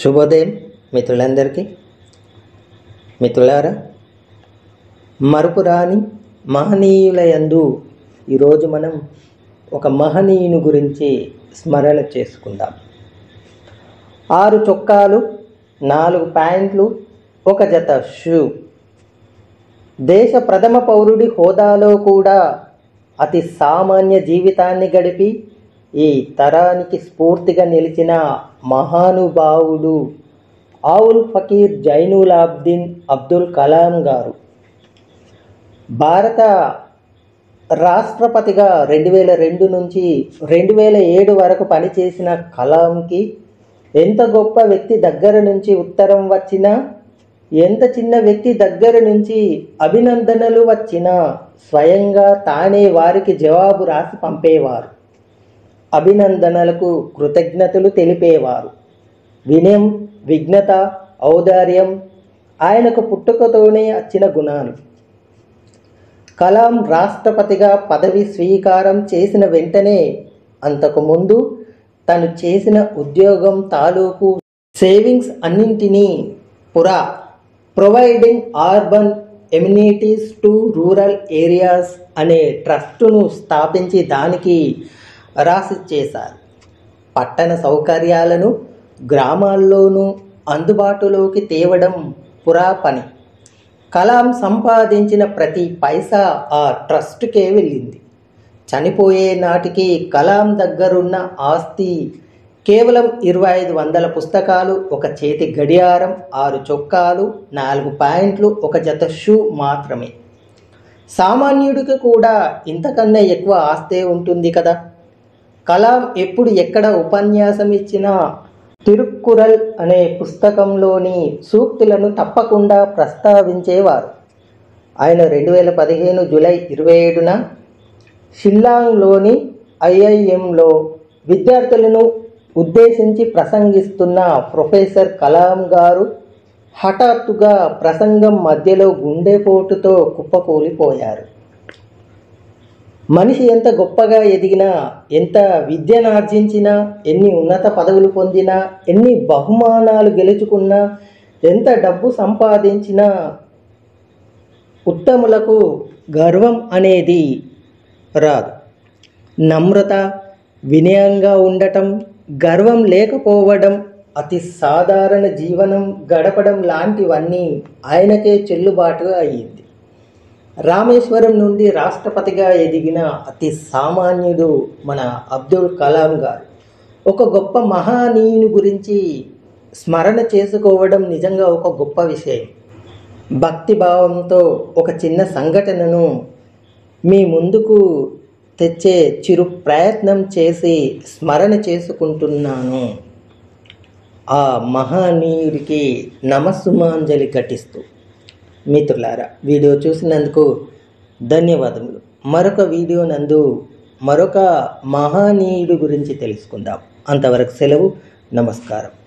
శుభోదయం మిత్రులందరికీ. మిత్రులారా, మరపురాని మహనీయులయందు ఈరోజు మనం ఒక మహనీయుని గురించి స్మరణ చేసుకుందాం. 6 చొక్కాలు, 4 ప్యాంట్లు, ఒక జత షూ. దేశ ప్రథమ పౌరుడి హోదాలో కూడా అతి సామాన్య జీవితాన్ని గడిపి ఈ తరానికి స్ఫూర్తిగా నిలిచిన మహానుభావుడు ఆవుల్ ఫకీర్ జైనులాబ్దీన్ అబ్దుల్ కలాం గారు. భారత రాష్ట్రపతిగా 2002 నుంచి 2007 వరకు పనిచేసిన కలాంకి ఎంత గొప్ప వ్యక్తి దగ్గర నుంచి ఉత్తరం వచ్చినా, ఎంత చిన్న వ్యక్తి దగ్గర నుంచి అభినందనలు వచ్చినా స్వయంగా తానే వారికి జవాబు రాసి పంపేవారు. అభినందనలకు కృతజ్ఞతలు తెలిపేవారు. వినయం, విఘ్నత, ఔదార్యం ఆయనకు పుట్టుకతోనే వచ్చిన గుణాలు. కలాం రాష్ట్రపతిగా పదవి స్వీకారం చేసిన వెంటనే అంతకుముందు తను చేసిన ఉద్యోగం తాలూకు సేవింగ్స్ అన్నింటినీ providing urban amenities to rural areas అనే ట్రస్టును స్థాపించి దానికి రాసి చేశారు. పట్టణ సౌకర్యాలను గ్రామాల్లోనూ అందుబాటులోకి తేవడం పని. కలాం సంపాదించిన ప్రతి పైసా ఆ ట్రస్టుకే వెళ్ళింది. చనిపోయే నాటికి కలాం దగ్గరున్న ఆస్తి కేవలం 2500 పుస్తకాలు, ఒక చేతి గడియారం, 6 చొక్కాలు, 4 ప్యాంట్లు, ఒక జత షూ మాత్రమే. సామాన్యుడికి కూడా ఇంతకన్నా ఎక్కువ ఆస్తే ఉంటుంది కదా. కలాం ఎప్పుడు ఎక్కడ ఉపన్యాసం ఇచ్చినా తిరుక్కురల్ అనే పుస్తకంలోని సూక్తులను తప్పకుండా ప్రస్తావించేవారు. ఆయన 2015 జూలై 27న షిల్లాంగ్లోని IIMలో విద్యార్థులను ఉద్దేశించి ప్రసంగిస్తున్న ప్రొఫెసర్ కలాం గారు హఠాత్తుగా ప్రసంగం మధ్యలో గుండెపోటుతో కుప్పకూలిపోయారు. మనిషి ఎంత గొప్పగా ఎదిగినా, ఎంత విద్యనార్జించినా, ఎన్ని ఉన్నత పదవులు పొందినా, ఎన్ని బహుమానాలు గెలుచుకున్నా, ఎంత డబ్బు సంపాదించినా ఉత్తములకు గర్వం అనేది రాదు. నమ్రత, వినయంగా ఉండటం, గర్వం లేకపోవడం, అతి సాధారణ జీవనం గడపడం లాంటివన్నీ ఆయనకే చెల్లుబాటుగా అయ్యింది. రామేశ్వరం నుండి రాష్ట్రపతిగా ఎదిగిన అతి సామాన్యుడు మన అబ్దుల్ కలాం గారు. ఒక గొప్ప మహనీయుని గురించి స్మరణ చేసుకోవడం నిజంగా ఒక గొప్ప విషయం. భక్తిభావంతో ఒక చిన్న సంఘటనను మీ ముందుకు తెచ్చే చిరు ప్రయత్నం చేసి స్మరణ చేసుకుంటున్నాను. ఆ మహనీయుడికి నమస్సుమాంజలి ఘటిస్తూ. మిత్రులారా, వీడియో చూసినందుకు ధన్యవాదములు. మరొక వీడియో నందు మరొక మహనీయుడి గురించి తెలుసుకుందాం. అంతవరకు సెలవు. నమస్కారం.